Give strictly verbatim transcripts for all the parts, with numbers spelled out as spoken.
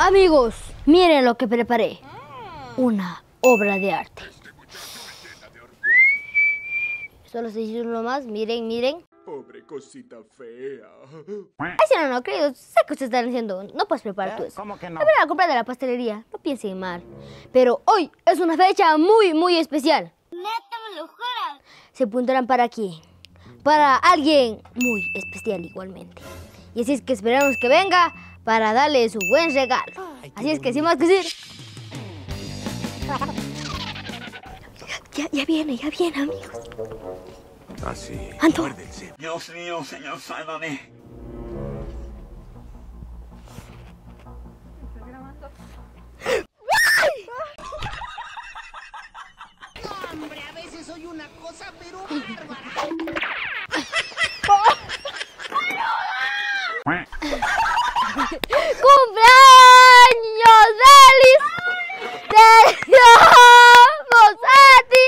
Amigos, miren lo que preparé. Una obra de arte. Solo se hizo uno más, miren, miren. Pobre cosita fea. Ay, si no, no, queridos, sé que ustedes están diciendo, no puedes preparar tú eso. ¿Cómo que no? La verdad, comprar de la pastelería, no piensen mal. Pero hoy es una fecha muy, muy especial. ¿Neta me lo juras? Se apuntarán para aquí, para alguien muy especial igualmente. Y así es que esperamos que venga para darle su buen regalo. Así es que sin más que decir... Ya, ya viene, ya viene, amigos. Así. Ando. Acuérdense. Dios mío, señor, sálvame. Hombre, a veces soy una cosa, pero bárbara. ¡Cumpleaños feliz! ¡Te deseamos a ti!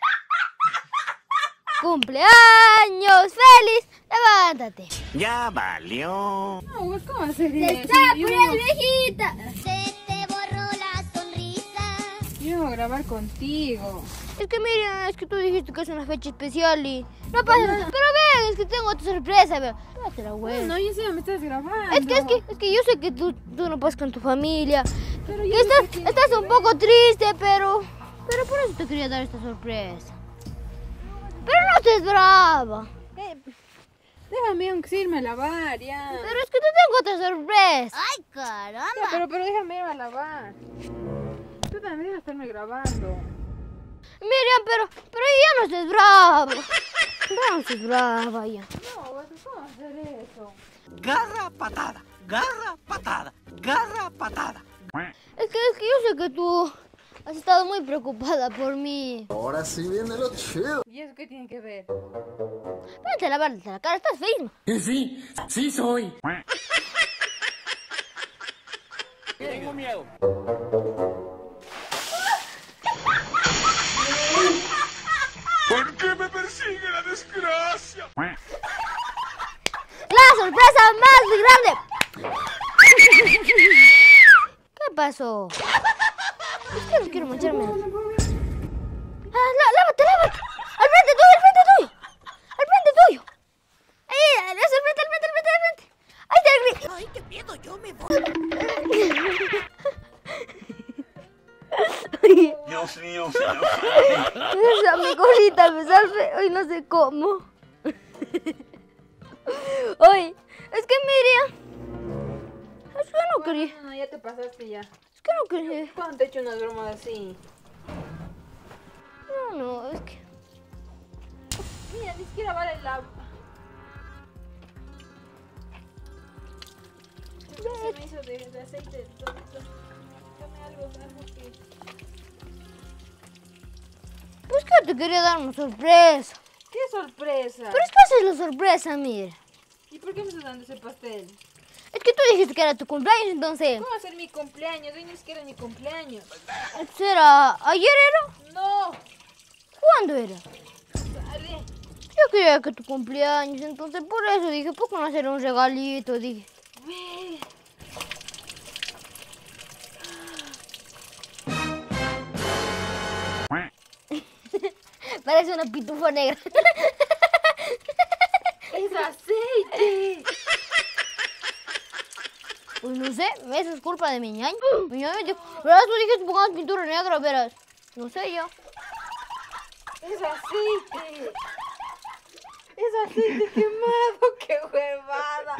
¡Cumpleaños feliz! ¡Levántate! Ya valió. No, pues, ¿cómo hacer eso? ¡Está Yo, por el viejita! Se te borró la sonrisa. yo voy a grabar contigo. Es que Miriam, es que tú dijiste que es una fecha especial y... No pasa nada. Pero ven, es que tengo otra sorpresa, vean. Espérate la güey. No, yo sé, me estás grabando. Es que, es que, es que yo sé que tú, tú no pasas con tu familia. Pero Que yo estás, no sé qué estás tiene un que poco triste, pero... Pero por eso te quería dar esta sorpresa. Pero no estés brava. ver. Eh, déjame aunque sea irme a lavar, ya. Pero es que te tengo otra sorpresa. Ay, caramba. Ya, pero, pero déjame irme a lavar. Tú también dejas estarme grabando. Miriam, pero, pero ya no estés brava. Ya no estés brava ya. No, ¿cómo hacer eso? Garra patada, garra patada, garra patada. Es que, es que yo sé que tú has estado muy preocupada por mí. Ahora sí viene lo chido. ¿Y eso qué tiene que ver? Vete a lavarte la cara, estás feísima. Sí, sí soy. Tengo miedo. ¿Por qué me persigue la desgracia? ¡La sorpresa más grande! ¿Qué pasó? Es que no quiero mancharme. Ah, lá- lávate, lávate. Al frente tuyo, al frente tuyo. Al frente tuyo. Ahí, eso, al frente, al frente, al frente, al frente. Ahí está el gris. Ay, qué miedo, yo me voy. Dios mío, señor, sálvame. Esa mi colita me salve. Hoy no sé cómo. Hoy, es que Miriam. Es que no quería. No, no, ya te pasaste ya. Es que no quería. ¿Cuándo te he hecho unas bromas así? No, no, es que. Mira, ni siquiera vale el agua. ¿Qué se me hizo de, de aceite? Dame algo, algo que... Pues que te quería dar una sorpresa. ¡Qué sorpresa! Pero es que esa es la sorpresa, mira. ¿Y por qué me estás dando ese pastel? Es que tú dijiste que era tu cumpleaños, entonces. ¿Cómo va a ser mi cumpleaños? Hoy ni siquiera es mi cumpleaños. ¿Será ayer era? ¡No! ¿Cuándo era? Dale. Yo quería que tu cumpleaños, entonces por eso dije, ¿por qué no hacer un regalito? Dije. Ve. Parece una pitufa negra. ¡Es aceite! Pues no sé, eso es culpa de mi ñaño. Mi ñaño me dijo, verás, tú dijiste pongamos pintura negra, verás. No sé yo. ¡Es aceite! ¡Es aceite quemado! ¡Qué huevada!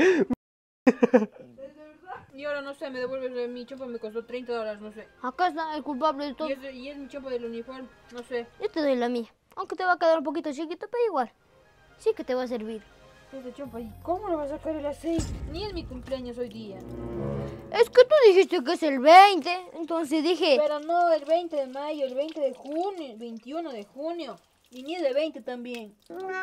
Y ahora no sé, me devuelves mi chompa, me costó treinta dólares, no sé. Acá está el culpable de todo. Y es, y es mi chompa del uniforme, no sé. Yo te doy la mía. Aunque te va a quedar un poquito chiquito, pero igual. Sí que te va a servir. Este chompa, ¿y cómo le va a sacar el aceite? Ni es mi cumpleaños hoy día. Es que tú dijiste que es el veinte, entonces dije... Pero no, el veinte de mayo, el veinte de junio, el veintiuno de junio. Y ni es de veinte también.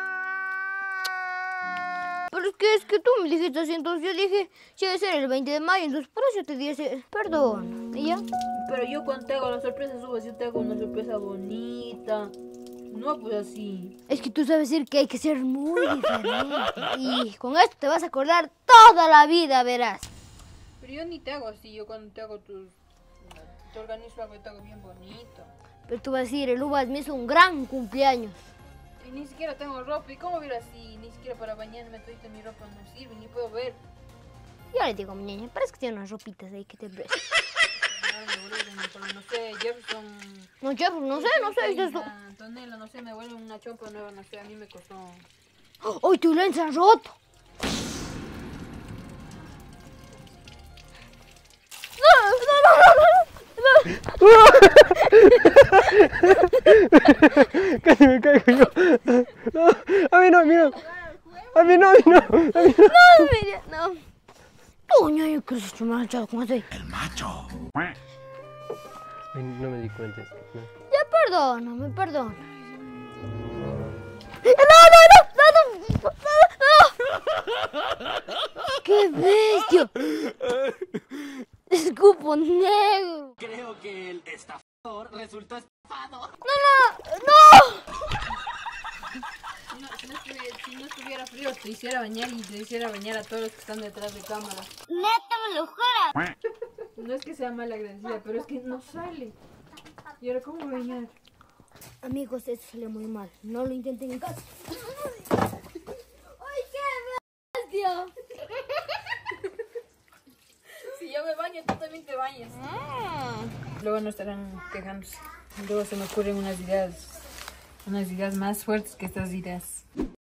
Pero es que, es que tú me dijiste así, entonces yo dije, sí debe ser el veinte de mayo, entonces por eso te dije, perdón, ¿y ya? Pero yo cuando te hago la sorpresa, subo, yo te hago una sorpresa bonita. No, pues así. Es que tú sabes decir que hay que ser muy diferente, y con esto te vas a acordar toda la vida, verás. Pero Pero yo ni te hago así, yo cuando te hago tus... Te organizo algo y te hago bien bonito. Pero tú vas a decir, el Uvas me hizo un gran cumpleaños. Y ni siquiera tengo ropa, ¿y cómo ver así? Ni siquiera para bañarme, todita mi ropa no sirve, ni puedo ver. Yo le digo a mi niña, parece que tiene unas ropitas ahí que te prestan. No, me vuelven, pero no sé, Jefferson... No, Jeff, no sé, no sé, es eso. Antonella, no sé, me vuelve una chompa nueva, no sé, a mí me costó... ¡Ay, tu lenza roto! Casi me caigo yo. No, a mí no, a mí no. A mí no, a mí no. A mí no. No, mira, no. Tú, ñaño, que se me ha echado con eso. El macho. Ay, no me di cuenta. No. Ya perdóname, perdona. No, no, no, no, no, no. ¡Qué bestia! Escupo negro. Creo que el estafador resultó estafado. No, no, no. No, si, no estuviera, si no estuviera frío, te hiciera bañar y te hiciera bañar a todos los que están detrás de cámara. Neta, me lo juras. No es que sea mal agradecida, pero es que no sale. ¿Y ahora cómo bañar? Amigos, esto sale muy mal. No lo intenten en casa. ¡Ay, qué bestia! Si yo me baño, tú también te bañas. Luego no estarán quejándose. Luego se me ocurren unas ideas, unas ideas más fuertes que estas ideas.